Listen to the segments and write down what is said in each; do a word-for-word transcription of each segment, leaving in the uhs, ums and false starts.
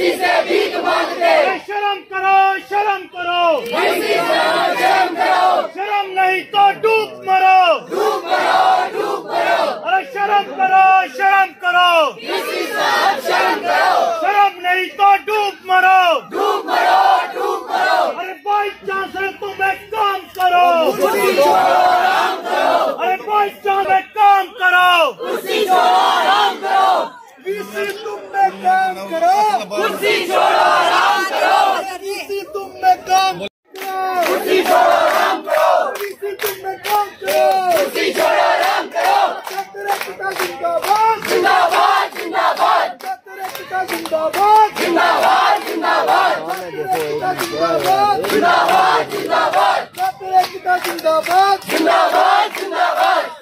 VC से भीख मांगते। शर्म करो, शर्म करो, वीसी से शर्म करो। शर्म नहीं तो डूब मरो, डूब मरो, डूब मरो। अरे शर्म करो, शर्म करो, वीसी से शर्म करो। शर्म नहीं तो डूब मरो, डूब मरो, डूब मरो। अरे वाइस चांसलर तुम एक काम करो, कुर्सी छोड़ो आराम करो। अरे वाइस चांसलर काम करो, कुर्सी छोड़ो आराम करो। वीसी तुम में काम करो, कुर्सी छोड़ो आराम करो। वीसी तुम में काम करो, कुर्सी छोड़ो आराम करो। वीसी तुम में काम करो, कुर्सी छोड़ो आराम करो। तेरे पिता जिंदाबाद, जिंदाबाद, जिंदाबाद। तेरे पिता जिंदाबाद, जिंदाबाद, जिंदाबाद। तेरे पिता जिंदाबाद, जिंदाबाद, जिंदाबाद। तेरे पिता जिंदाबाद, जिंदाबाद, जिंदाबाद।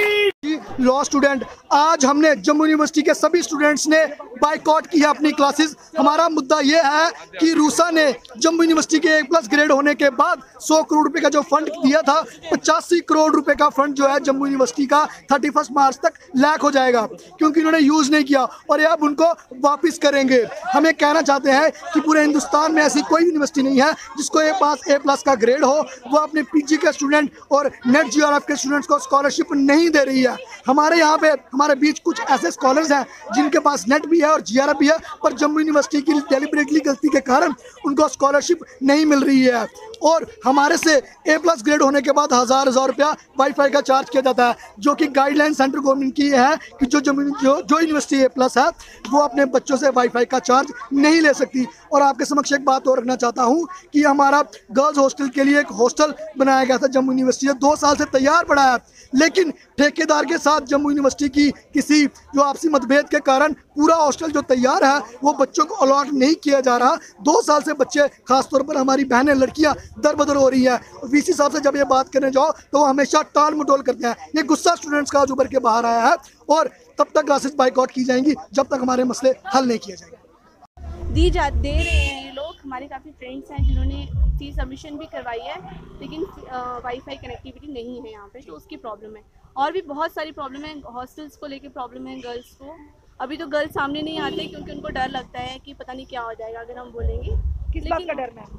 लॉ स्टूडेंट, आज हमने जम्मू यूनिवर्सिटी के सभी स्टूडेंट्स ने बाइकआउट की है अपनी क्लासेस। हमारा मुद्दा ये है कि रूसा ने जम्मू यूनिवर्सिटी के एक प्लस ग्रेड होने के बाद सौ करोड़ रुपए का जो फंड दिया था, पचासी करोड़ रुपए का फंड जो है जम्मू यूनिवर्सिटी का थर्टी फर्स्ट मार्च तक लैक हो जाएगा, क्योंकि उन्होंने यूज़ नहीं किया और ये अब उनको वापस करेंगे। हम ये कहना चाहते हैं कि पूरे हिंदुस्तान में ऐसी कोई यूनिवर्सिटी नहीं है जिसको ए पास ए प्लस का ग्रेड हो, वो अपने पीजी के स्टूडेंट और नेट जी आर एफ के स्टूडेंट्स को स्कॉलरशिप नहीं दे रही है। हमारे यहाँ पे हमारे बीच कुछ ऐसे स्कॉलर्स हैं जिनके पास नेट भी है और जी आर एफ भी है, पर जम्मू यूनिवर्सिटी की डेलिबरेटली गलती के कारण उनको स्कॉलरशिप नहीं मिल रही है। और हमारे से ए प्लस ग्रेड होने के बाद हज़ार हज़ार रुपया वाईफाई का चार्ज किया जाता है, जो कि गाइडलाइन सेंट्रल गवर्नमेंट की है कि जो जम्मू जो जो यूनिवर्सिटी ए प्लस है वो अपने बच्चों से वाईफाई का चार्ज नहीं ले सकती। और आपके समक्ष एक बात और रखना चाहता हूँ कि हमारा गर्ल्स हॉस्टल के लिए एक हॉस्टल बनाया गया था जम्मू यूनिवर्सिटी, दो साल से तैयार पड़ा है, लेकिन ठेकेदार के साथ जम्मू यूनिवर्सिटी की किसी जो आपसी मतभेद के कारण पूरा हॉस्टल जो तैयार है वो बच्चों को अलॉट नहीं किया जा रहा। दो साल से बच्चे, खासतौर पर हमारी बहनें लड़कियां दर बदर हो रही है। वीसी साहब से जब ये बात करने जाओ तो वो हमेशा टाल मटोल करते हैं। ये गुस्सा स्टूडेंट्स का आज उभर के बाहर आया है और तब तक क्लासेस बाइकआउट की जाएंगी जब तक हमारे मसले हल नहीं किए जाएंगे। दी जा दे रहे हैं ये लोग। हमारे काफ़ी फ्रेंड्स हैं जिन्होंने फीस सबमिशन भी करवाई है, लेकिन वाईफाई कनेक्टिविटी नहीं है यहाँ पे, तो उसकी प्रॉब्लम है। और भी बहुत सारी प्रॉब्लम है, हॉस्टल्स को लेके प्रॉब्लम है गर्ल्स को। अभी तो गर्ल्स सामने नहीं आते क्योंकि उनको डर लगता है कि पता नहीं क्या हो जाएगा अगर हम बोलेंगे। किस बात का डर में?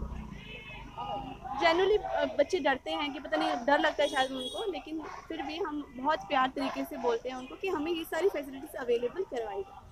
जनरली बच्चे डरते हैं कि पता नहीं, डर लगता है शायद उनको, लेकिन फिर भी हम बहुत प्यार तरीके से बोलते हैं उनको कि हमें ये सारी फैसिलिटीज़ अवेलेबल करवाई जाए।